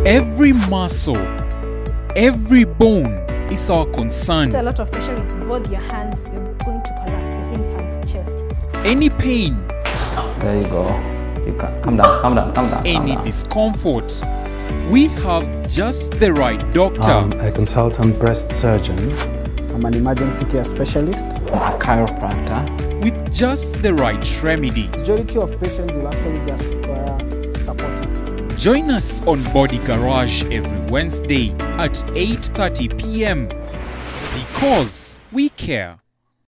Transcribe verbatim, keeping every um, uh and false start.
Every muscle, every bone is our concern. A lot of pressure with both your hands, you're going to collapse the infant's chest. Any pain, there you go. You can calm down, calm down, calm down. any calm down. discomfort, we have just the right doctor. I'm a consultant breast surgeon. I'm an emergency care specialist. I'm a chiropractor. With just the right remedy. Majority of patients will actually just require support. Join us on Body Garage every Wednesday at eight thirty p m because we care.